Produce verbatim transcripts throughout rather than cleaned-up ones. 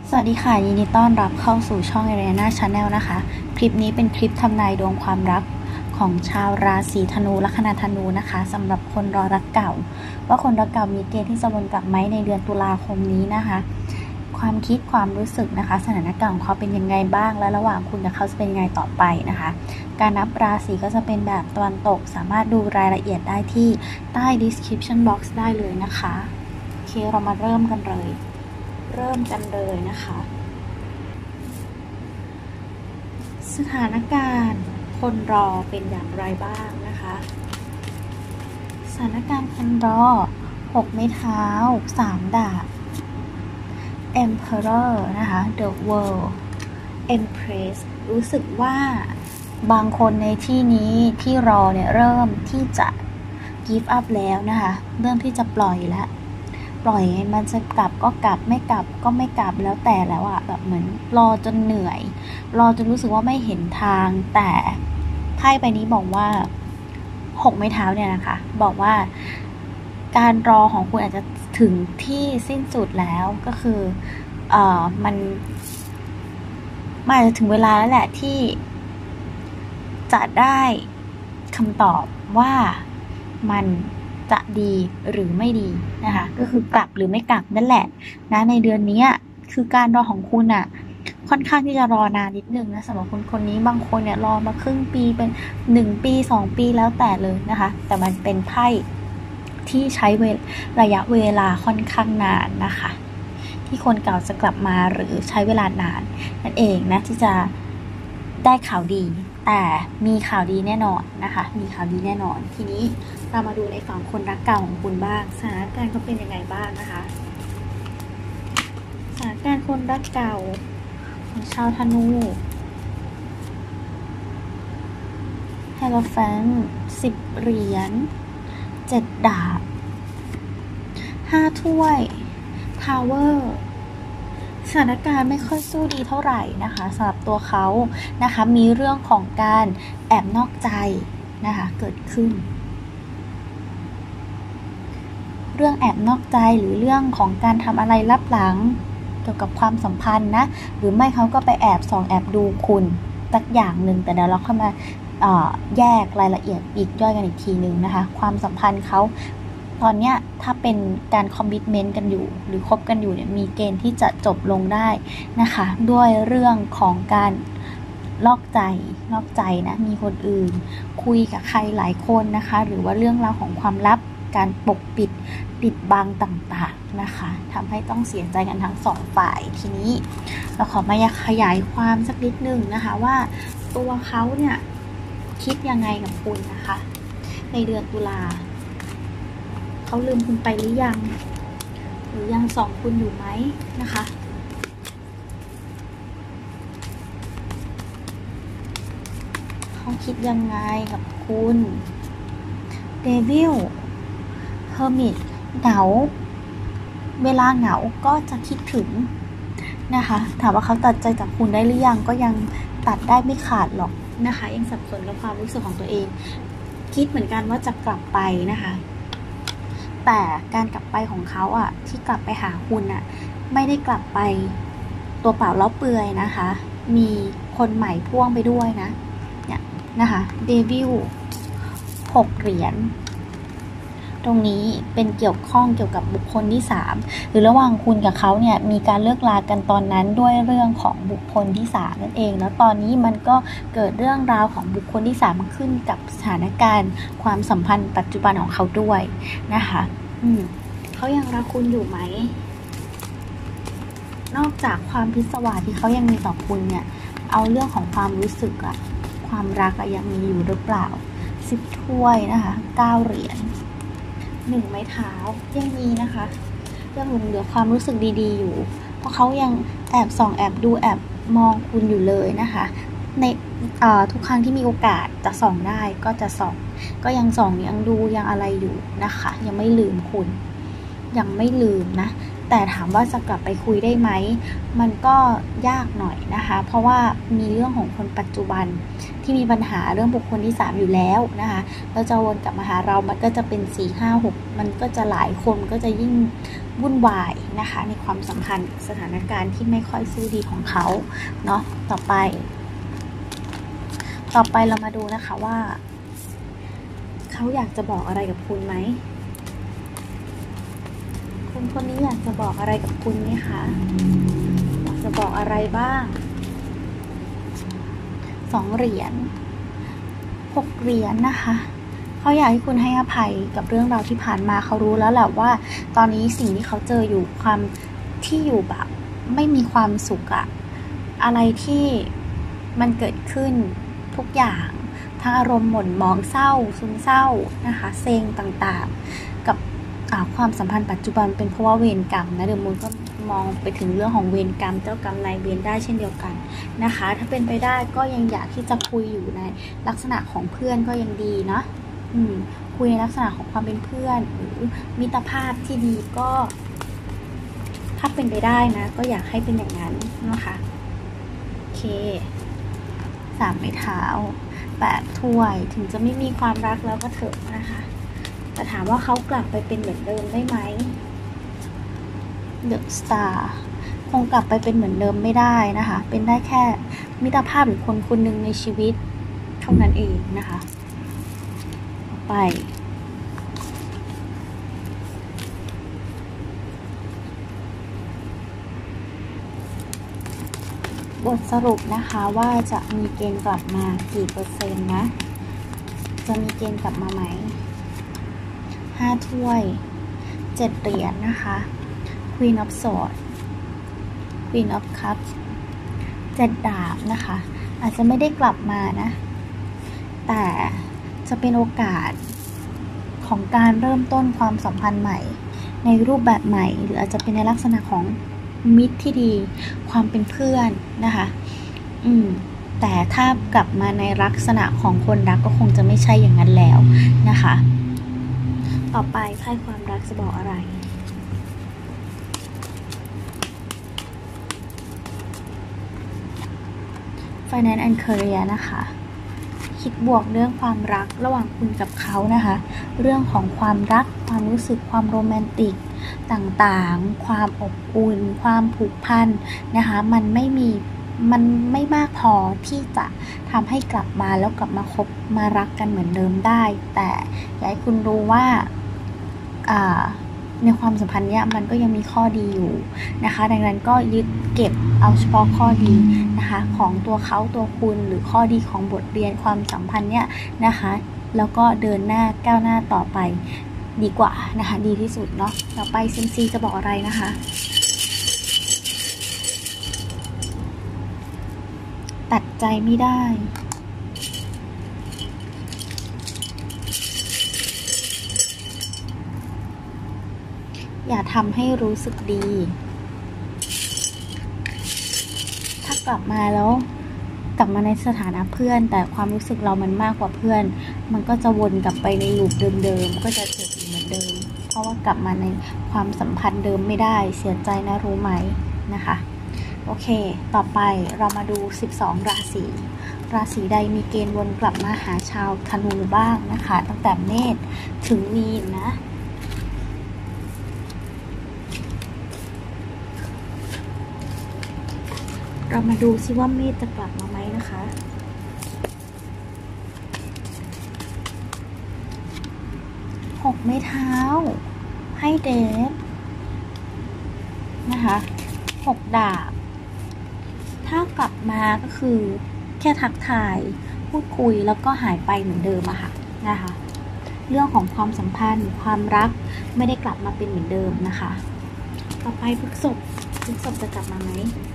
สวัสดีค่ะยินดีต้อนรับเข้าสู่ช่อง Ariana Channel นะคะคลิปนี้เป็นคลิปทำนายดวงความรักของชาวราศีธนูลัคนาธนูนะคะสำหรับคนรอรักเก่าว่าคนรักเก่ามีเกณฑ์ที่จะวนกลับไหมในเดือนตุลาคมนี้นะคะความคิดความรู้สึกนะคะสถานการณ์ของเขาเป็นยังไงบ้างและระหว่างคุณกับเขาจะเป็นยังไงต่อไปนะคะการนับราศีก็จะเป็นแบบตะวันตกสามารถดูรายละเอียดได้ที่ใต้ description box ได้เลยนะคะโอเคเรามาเริ่มกันเลยเริ่มกันเลยนะคะสถานการณ์คนรอเป็นอย่างไรบ้างนะคะสถานการณ์คนรอหกไม้เท้าสามดาบ Emperor นะคะ The World Empress รู้สึกว่าบางคนในที่นี้ที่รอเนี่ยเริ่มที่จะ give up แล้วนะคะเริ่มที่จะปล่อยแล้วปล่อยมันจะกลับก็กลับไม่กลับก็ไม่กลับแล้วแต่แล้วอะแบบเหมือนรอจนเหนื่อยรอจนรู้สึกว่าไม่เห็นทางแต่ไพ่ใบนี้บอกว่าหกไม้เท้าเนี่ยนะคะบอกว่าการรอของคุณอาจจะถึงที่สิ้นสุดแล้วก็คือเอ่อมันมันอาจจะถึงเวลาแล้วแหละที่จะได้คำตอบว่ามันจะดีหรือไม่ดีนะคะก็คือกลับหรือไม่กลับนั่นแหละนะในเดือนนี้คือการรอของคุณอ่ะค่อนข้างที่จะรอนานนิดนึงนะสำหรับคนคนนี้บางคนเนี่ยรอมาครึ่งปีเป็นหนึ่งปีสองปีแล้วแต่เลยนะคะแต่มันเป็นไพ่ที่ใช้ระยะเวลาค่อนข้างนานนะคะที่คนเก่าจะกลับมาหรือใช้เวลานานนั่นเองนะที่จะได้ข่าวดีแต่มีข่าวดีแน่นอนนะคะมีข่าวดีแน่นอนทีนี้เรามาดูในฝั่งคนรักเก่าของคุณบ้างสถานการณ์เขาเป็นยังไงบ้างนะคะสถานการณ์คนรักเก่าของชาวธนูเฮโรแฟนต์สิบเหรียญเจ็ดดาบห้าถ้วยทาวเวอร์สถานการณ์ไม่ค่อยสู้ดีเท่าไหร่นะคะสำหรับตัวเขานะคะมีเรื่องของการแอบนอกใจนะคะเกิดขึ้นเรื่องแอบนอกใจหรือเรื่องของการทำอะไรลับหลังเกี่ยวกับความสัมพันธ์นะหรือไม่เขาก็ไปแอบส่องแอบดูคุณสักอย่างหนึ่งแต่เดี๋ยวเราเข้ามาแยกรายละเอียดอีกย่อยกันอีกทีนึงนะคะความสัมพันธ์เขาตอนเนี้ยถ้าเป็นการคอมมิตเมนต์กันอยู่หรือคบกันอยู่เนี่ยมีเกณฑ์ที่จะจบลงได้นะคะด้วยเรื่องของการลอกใจลอกใจนะมีคนอื่นคุยกับใครหลายคนนะคะหรือว่าเรื่องราวของความลับการปกปิดปิดบังต่างๆนะคะทำให้ต้องเสียใจกันทั้งสองฝ่ายทีนี้เราขอมาขยายความสักนิดนึงนะคะว่าตัวเขาเนี่ยคิดยังไงกับคุณนะคะในเดือนตุลาเขาลืมคุณไปหรือยังหรือยังส่องคุณอยู่ไหมนะคะเขาคิดยังไงกับคุณเดวิลเฮอร์มิตเหงาเวลาเหงาก็จะคิดถึงนะคะถามว่าเขาตัดใจจากคุณได้หรือยังก็ยังตัดได้ไม่ขาดหรอกนะคะยังสับสนกับความรู้สึกของตัวเองคิดเหมือนกันว่าจะกลับไปนะคะแต่การกลับไปของเขาอ่ะที่กลับไปหาคุณอ่ะไม่ได้กลับไปตัวเปล่าแล้วเปลือยนะคะมีคนใหม่พ่วงไปด้วยนะเนี่ยนะคะเดวิลหกเหรียญตรงนี้เป็นเกี่ยวข้องเกี่ยวกับบุคคลที่สามหรือระหว่างคุณกับเขาเนี่ยมีการเลิกลากันตอนนั้นด้วยเรื่องของบุคคลที่สามนั่นเองแล้วตอนนี้มันก็เกิดเรื่องราวของบุคคลที่สามมาขึ้นกับสถานการณ์ความสัมพันธ์ปัจจุบันของเขาด้วยนะคะอืมเขายังรักคุณอยู่ไหมนอกจากความพิศวาสที่เขายังมีต่อคุณเนี่ยเอาเรื่องของความรู้สึกอะความรักอะยังมีอยู่หรือเปล่าสิบถ้วยนะคะเก้าเหรียญหนึ่งไม้เท้ายังมีนะคะยังหลงเหลือความรู้สึกดีๆอยู่เพราะเขายังแอบส่องแอบดูแอบมองคุณอยู่เลยนะคะในทุกครั้งที่มีโอกาสจะส่องได้ก็จะส่องก็ยังส่องยังดูยังอะไรอยู่นะคะยังไม่ลืมคุณยังไม่ลืมนะแต่ถามว่าจะกลับไปคุยได้ไหมมันก็ยากหน่อยนะคะเพราะว่ามีเรื่องของคนปัจจุบันที่มีปัญหาเรื่องบุคคลที่สามอยู่แล้วนะคะแล้วจะวนกลับมาหาเรามันก็จะเป็นสี่ ห้า หกมันก็จะหลายคนก็จะยิ่งวุ่นวายนะคะในความสัมพันธ์สถานการณ์ที่ไม่ค่อยสู้ดีของเขาเนาะต่อไปต่อไปเรามาดูนะคะว่าเขาอยากจะบอกอะไรกับคุณไหมคนคนนี้อยากจะบอกอะไรกับคุณไหมคะอยากจะบอกอะไรบ้างสองเหรียญหกเหรียญนะคะเขาอยากให้คุณให้อภัยกับเรื่องราวที่ผ่านมาเขารู้แล้วแหละว่าตอนนี้สิ่งที่เขาเจออยู่ความที่อยู่แบบไม่มีความสุขอะอะไรที่มันเกิดขึ้นทุกอย่างทั้งอารมณ์หม่นหมองเศร้าซึมเศร้านะคะเซ็งต่างๆกับความสัมพันธ์ปัจจุบันเป็นเพราะว่าเวรกรรมนะเดี๋ยวมูลก็มองไปถึงเรื่องของเวรกรรมเจ้ากรรมนายเวรได้เช่นเดียวกันนะคะถ้าเป็นไปได้ก็ยังอยากที่จะคุยอยู่ในลักษณะของเพื่อนก็ยังดีเนาะอืมคุยในลักษณะของความเป็นเพื่อนหรือมิตรภาพที่ดีก็ถ้าเป็นไปได้นะก็อยากให้เป็นอย่างนั้นนะคะโอเคสามไม้เท้าแปดถ้วยถึงจะไม่มีความรักแล้วก็เถอะนะคะแต่ถามว่าเขากลับไปเป็นเหมือนเดิมได้ไหม The Star คงกลับไปเป็นเหมือนเดิมไม่ได้นะคะเป็นได้แค่มิตรภาพหรือคนคนหนึ่งในชีวิตเท่านั้นเองนะคะต่อไปบทสรุปนะคะว่าจะมีเกณฑ์กลับมากี่เปอร์เซ็นต์นะจะมีเกณฑ์กลับมาไหมห้าถ้วยเจ็ดเหรียญ นะคะ Queen of Swords Queen of Cups เจ็ดดาบนะคะอาจจะไม่ได้กลับมานะแต่จะเป็นโอกาสของการเริ่มต้นความสัมพันธ์ใหม่ในรูปแบบใหม่หรืออาจจะเป็นในลักษณะของมิตรที่ดีความเป็นเพื่อนนะคะอืมแต่ถ้ากลับมาในลักษณะของคนรักก็คงจะไม่ใช่อย่างนั้นแล้วนะคะต่อไปไพ่ความรักจะบอกอะไร Finance and Career นะคะคิดบวกเรื่องความรักระหว่างคุณกับเขานะคะเรื่องของความรักความรู้สึกความโรแมนติกต่างๆความอบอุ่นความผูกพันนะคะมันไม่มีมันไม่มากพอที่จะทำให้กลับมาแล้วกลับมาคบมารักกันเหมือนเดิมได้แต่อยากให้คุณรู้ว่าในความสัมพันธ์เนี้ยมันก็ยังมีข้อดีอยู่นะคะดังนั้นก็ยึดเก็บเอาเฉพาะข้อดีนะคะของตัวเขาตัวคุณหรือข้อดีของบทเรียนความสัมพันธ์เนี้ยนะคะแล้วก็เดินหน้าก้าวหน้าต่อไปดีกว่านะคะดีที่สุดเนาะต่อไปซิมซีจะบอกอะไรนะคะตัดใจไม่ได้อย่าทำให้รู้สึกดีถ้ากลับมาแล้วกลับมาในสถานะเพื่อนแต่ความรู้สึกเรามันมากกว่าเพื่อนมันก็จะวนกลับไปในลูปเดิมๆก็จะเจ็บเหมือนเดิมเพราะว่ากลับมาในความสัมพันธ์เดิมไม่ได้เสียใจนะรู้ไหมนะคะโอเคต่อไปเรามาดูสิบสองราศีราศีใดมีเกณฑ์วนกลับมาหาชาวธนูบ้างนะคะตั้งแต่เมษถึงมีนนะเรามาดูซิว่าเมษจะกลับมาไหมนะคะหกไม้เท้าให้เดฟนะคะหกดาบถ้ากลับมาก็คือแค่ทักทายพูดคุยแล้วก็หายไปเหมือนเดิมอะค่ะนะคะเรื่องของความสัมพันธ์ความรักไม่ได้กลับมาเป็นเหมือนเดิมนะคะต่อไปพฤษภพฤษภจะกลับมาไหม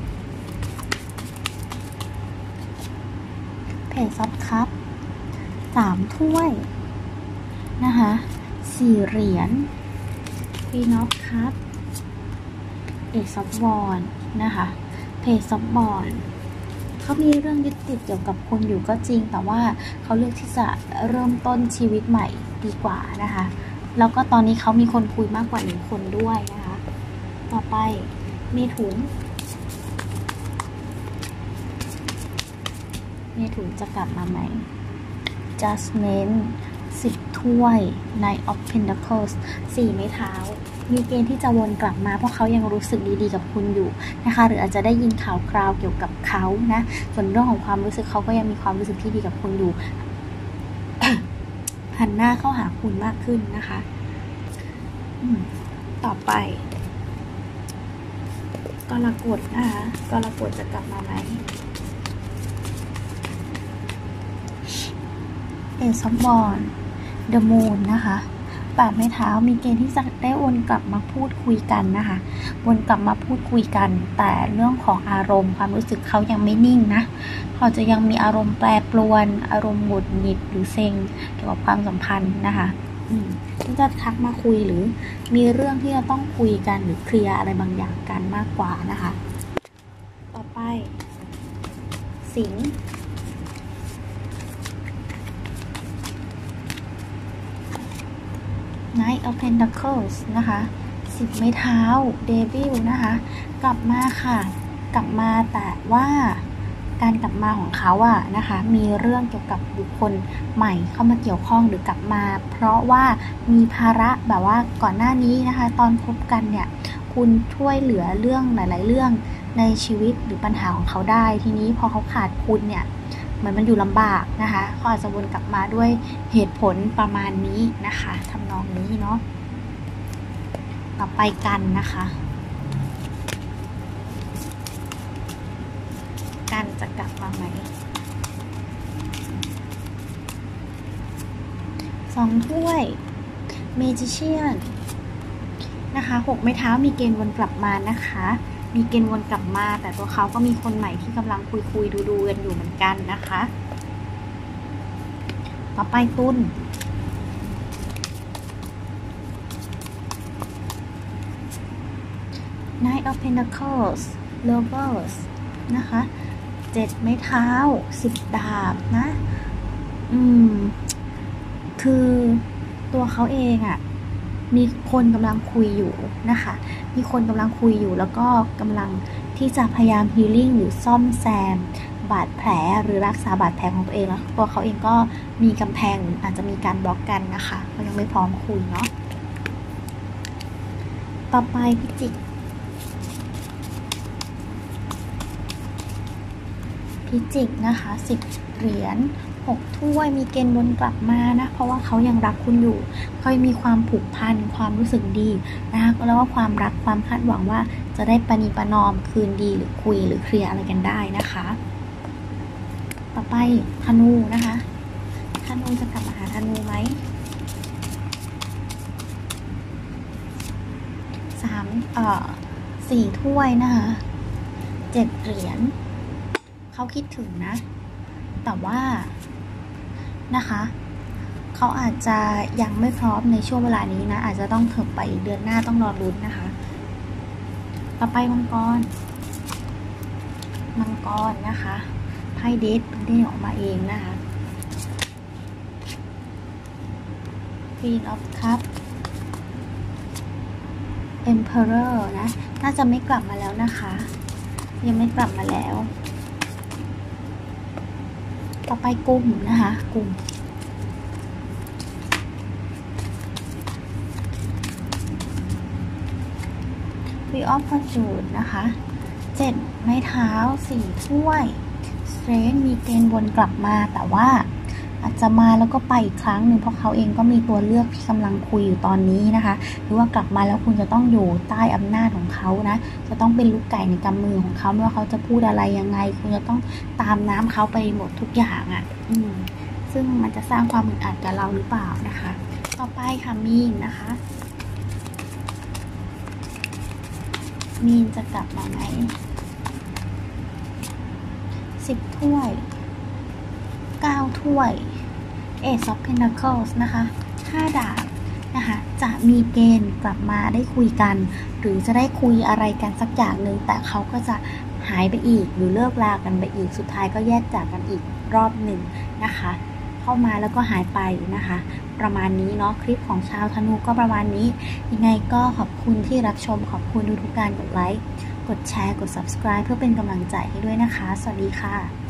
เพจซับคัพสามถ้วยนะคะสี่เหรียญ Queen of Cup เอซอฟวอนนะคะเพจซับบอลเขามีเรื่องยึดติดเกี่ยวกับคนอยู่ก็จริงแต่ว่าเขาเลือกที่จะเริ่มต้นชีวิตใหม่ดีกว่านะคะแล้วก็ตอนนี้เขามีคนคุยมากกว่าหนึ่งคนด้วยนะคะต่อไปเมถุนเมถุนจะกลับมาไหม Judgment สิบถ้วย Knight of Pentacles สี่ไม้เท้ามีเกณฑ์ที่จะวนกลับมาเพราะเขายังรู้สึกดีๆกับคุณอยู่นะคะหรืออาจจะได้ยินข่าวคราวเกี่ยวกับเขานะส่วนเรื่องของความรู้สึกเขาก็ยังมีความรู้สึกที่ดีกับคุณอยู่ หันหน้าเข้าหาคุณมากขึ้นนะคะต่อไปกรกฎนะคะกรกฎจะกลับมาไหมเอซอฟบอลเดอะมูนนะคะปากไม้เท้ามีเกณฑ์ที่จะได้วนกลับมาพูดคุยกันนะคะวนกลับมาพูดคุยกันแต่เรื่องของอารมณ์ความรู้สึกเขายังไม่นิ่งนะเขาจะยังมีอารมณ์แปรปรวนอารมณ์หงุดหงิดหรือเซ็งเกี่ยวกับความสัมพันธ์นะคะที่จะทักมาคุยหรือมีเรื่องที่จะต้องคุยกันหรือเคลียร์อะไรบางอย่างกันมากกว่านะคะต่อไปสิงห์Knight of Pentacles นะคะสิบไม้เท้า Devil นะคะกลับมาค่ะกลับมาแต่ว่าการกลับมาของเขาอะนะคะมีเรื่องเกี่ยวกับบุคคลใหม่เข้ามาเกี่ยวข้องหรือกลับมาเพราะว่ามีภาระแบบว่าก่อนหน้านี้นะคะตอนคบกันเนี่ยคุณช่วยเหลือเรื่องหลายๆเรื่องในชีวิตหรือปัญหาของเขาได้ทีนี้พอเขาขาดคุณเนี่ยเหมือนมันอยู่ลำบากนะคะเขาอาจจะวนกลับมาด้วยเหตุผลประมาณนี้นะคะทำนองนี้เนาะต่อไปกันนะคะกันจะกลับมาไหมสองถ้วยเมจิเชียนนะคะหกไม้เท้ามีเกณฑ์วนกลับมานะคะมีเกณฑ์วนกลับมาแต่ตัวเขาก็มีคนใหม่ที่กำลังคุยคุยดูดูกันอยู่เหมือนกันนะคะต่อไปตุลKnight of Pentacles Lovers นะคะเจ็ดไม้เท้าสิบดาบนะอืมคือตัวเขาเองอะ่ะมีคนกำลังคุยอยู่นะคะมีคนกำลังคุยอยู่แล้วก็กำลังที่จะพยายามฮีลิ่งหรือซ่อมแซมบาดแผลหรือรักษาบาดแผลของตัวเองแล้วตัวเขาเองก็มีกำแพงอาจจะมีการบล็อกกันนะคะเขายังไม่พร้อมคุยเนาะต่อไปพิจิกพิจิกนะคะสิบเหรียญหกถ้วยมีเกณฑ์วนกลับมานะเพราะว่าเขายังรักคุณอยู่เขามีความผูกพันความรู้สึกดีนะคะแล้วว่าความรักความคาดหวังว่าจะได้ประนีประนอมคืนดีหรือคุยหรือเคลียร์อะไรกันได้นะคะต่อไปธนูนะคะธนูจะกลับมาหาธนูไหมสามเอ่อสี่ถ้วยนะคะเจ็ดเหรียญเขาคิดถึงนะแต่ว่านะคะเขาอาจจะยังไม่พร้อมในช่วงเวลานี้นะอาจจะต้องเถิบไปเดือนหน้าต้องรอรุ้นนะคะต่อไปมังกรมังกรนะคะไพ่เดทเด้งออกมาเองนะคะ Queen of Cups Emperor นะน่าจะไม่กลับมาแล้วนะคะยังไม่กลับมาแล้วต่อไปกลุ่มนะคะกลุ่มวีออฟฟอร์จูนนะคะเจ็ดไม้เท้าสี่ถ้วยสเตรนท์มีเกณฑ์วนกลับมาแต่ว่าอาจจะมาแล้วก็ไปอีกครั้งหนึ่งเพราะเขาเองก็มีตัวเลือกที่กำลังคุยอยู่ตอนนี้นะคะหรือว่ากลับมาแล้วคุณจะต้องอยู่ใต้อำนาจของเขานะจะต้องเป็นลูกไก่ในกำมือของเขาไม่ว่าเขาจะพูดอะไรยังไงคุณจะต้องตามน้ำเขาไปหมดทุกอย่างอะ่ะอืมซึ่งมันจะสร้างความอึดอัดกับเราหรือเปล่านะคะต่อไปค่ะมีนนะคะมีนจะกลับมาไหมสิบถ้วยเก้าถ้วย Ace of Pentacles นะคะห้าดาบนะคะจะมีเกณฑ์กลับมาได้คุยกันหรือจะได้คุยอะไรกันสักอย่างหนึ่งแต่เขาก็จะหายไปอีกหรือเลิกลากันไปอีกสุดท้ายก็แยกจากกันอีกรอบหนึ่งนะคะเขาเข้ามาแล้วก็หายไปนะคะประมาณนี้เนาะคลิปของชาวธนูก็ประมาณนี้ยังไงก็ขอบคุณที่รับชมขอบคุณทุกๆการกดไลค์กดแชร์กด ซับสไครบ์ เพื่อเป็นกำลังใจให้ด้วยนะคะสวัสดีค่ะ